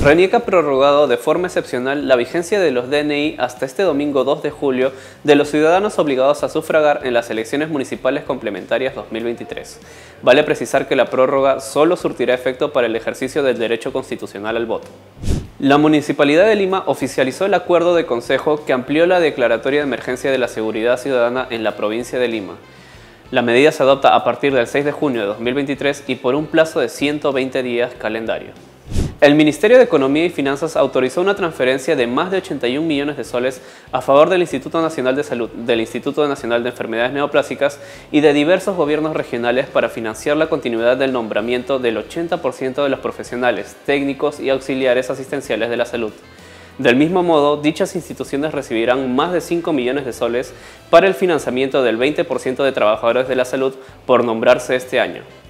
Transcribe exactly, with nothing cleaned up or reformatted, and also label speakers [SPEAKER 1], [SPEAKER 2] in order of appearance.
[SPEAKER 1] RENIEC ha prorrogado de forma excepcional la vigencia de los D N I hasta este domingo dos de julio de los ciudadanos obligados a sufragar en las elecciones municipales complementarias dos mil veintitrés. Vale precisar que la prórroga solo surtirá efecto para el ejercicio del derecho constitucional al voto. La Municipalidad de Lima oficializó el acuerdo de consejo que amplió la declaratoria de emergencia de la seguridad ciudadana en la provincia de Lima. La medida se adopta a partir del seis de junio de dos mil veintitrés y por un plazo de ciento veinte días calendario. El Ministerio de Economía y Finanzas autorizó una transferencia de más de ochenta y un millones de soles a favor del Instituto Nacional de Salud, del Instituto Nacional de Enfermedades Neoplásicas y de diversos gobiernos regionales para financiar la continuidad del nombramiento del ochenta por ciento de los profesionales, técnicos y auxiliares asistenciales de la salud. Del mismo modo, dichas instituciones recibirán más de cinco millones de soles para el financiamiento del veinte por ciento de trabajadores de la salud por nombrarse este año.